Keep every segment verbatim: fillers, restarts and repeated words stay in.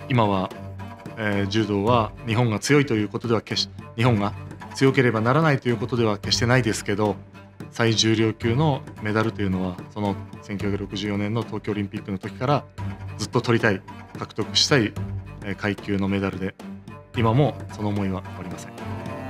今は、えー柔道は日本が強いということでは決し日本が強ければならないということでは決してないですけど、最重量級のメダルというのはそのせんきゅうひゃくろくじゅうよねんの東京オリンピックの時からずっと取りたい、獲得したいえー階級のメダルで、今もその思いは変わりません。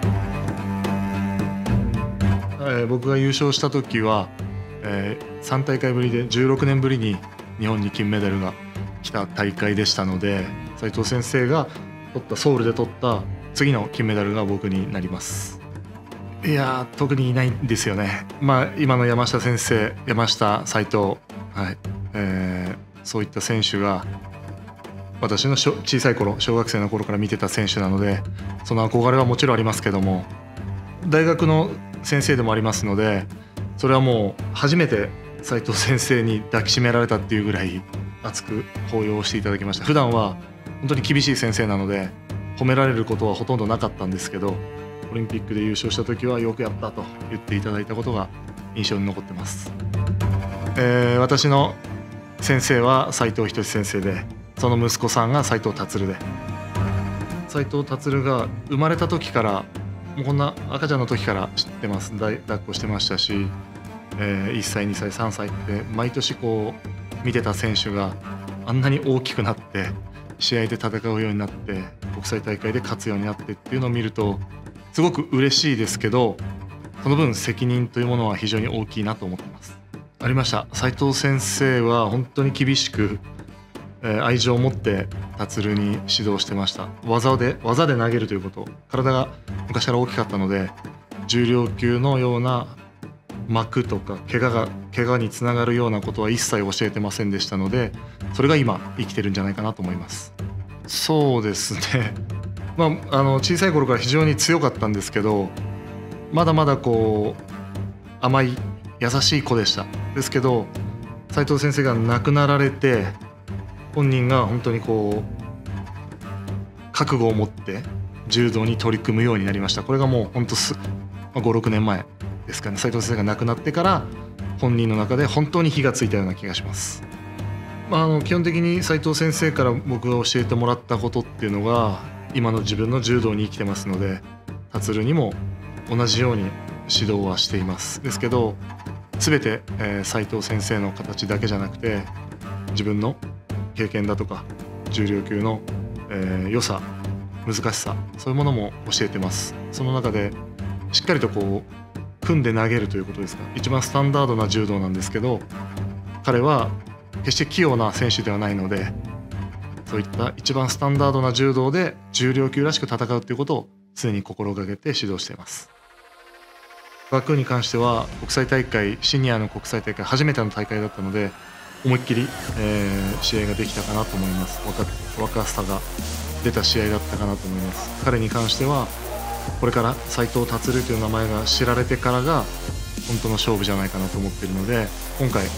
えー僕が優勝した時は、えーさん大会ぶりでじゅうろくねんぶりに日本に金メダルが来た大会でしたので、斉藤先生が取ったソウルで取った次の金メダルが僕になります。いやー、特にいないんですよね。まあ今の山下先生、山下、斉藤、はいえーそういった選手が私の小小さい頃、小学生の頃から見てた選手なので、その憧れはもちろんありますけども、大学の先生でもありますので、それはもう初めて斉藤先生に抱きしめられたっていうぐらい熱く抱擁していただきました。普段は本当に厳しい先生なので褒められることはほとんどなかったんですけど、オリンピックで優勝した時はよくやったと言っていただいたことが印象に残ってます。えー私の先生は斉藤仁先生で、その息子さんが斉藤達で、斉藤達が生まれた時からもうこんな赤ちゃんの時から知ってます。だい抱っこしてましたし、えーいっさいにさいさんさいって毎年こう見てた選手があんなに大きくなって試合で戦うようになって国際大会で勝つようになってっていうのを見るとすごく嬉しいですけど、その分責任というものは非常に大きいなと思ってます。ありました。斉藤先生は本当に厳しく、えー愛情を持って達に指導してました。技で技で投げるということ、体が昔から大きかったので重量級のような膜とか怪我が怪我につながるようなことは一切教えてませんでしたので、それが今生きてるんじゃないかなと思います。そうですねまあ、あの小さい頃から非常に強かったんですけど、まだまだこう甘い優しい子でした。ですけど斉藤先生が亡くなられて、本人が本当にこう覚悟を持って柔道に取り組むようになりました。これがもう本当す、まあ、ごろくねんまえですかね。斉藤先生が亡くなってから本人の中で本当に火がついたような気がします。まあ、あの基本的に斉藤先生から僕が教えてもらったことっていうのが今の自分の柔道に生きてますので、達にも同じように指導はしています。ですけど全て、えー、斉藤先生の形だけじゃなくて、自分の経験だとか重量級の、えー良さ、難しさ、そういうものも教えてます。その中でしっかりとこう組んで投げるということですか。一番スタンダードな柔道なんですけど、彼は決して器用な選手ではないので、そういった一番スタンダードな柔道で重量級らしく戦うということを常に心がけて指導しています。学に関しては国際大会、シニアの国際大会初めての大会だったので、思いっきり、えー試合ができたかなと思います。若若さが出た試合だったかなと思います。彼に関してはこれから斉藤達という名前が知られてからが本当の勝負じゃないかなと思っているので、今回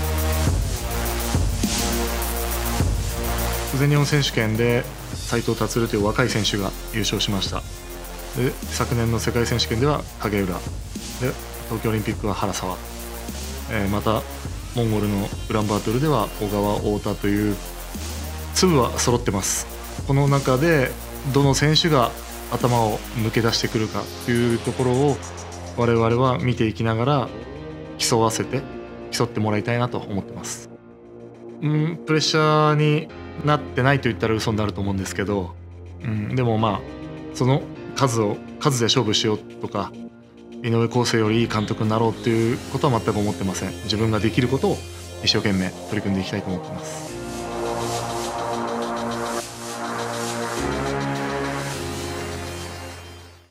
全日本選手権で斉藤達という若い選手が優勝しました。で昨年の世界選手権では影浦で、東京オリンピックは原沢、えーまたモンゴルのウランバートルでは小川太田という粒は揃ってます。この中でどの選手が頭を抜け出してくるかというところを我々は見ていきながら競わせて競ってもらいたいなと思ってます。うんプレッシャーになってないと言ったら嘘になると思うんですけど、うん、でもまあその数を数で勝負しようとか、井上康生よりいい監督になろうということは全く思ってません。自分ができることを一生懸命取り組んでいきたいと思っています。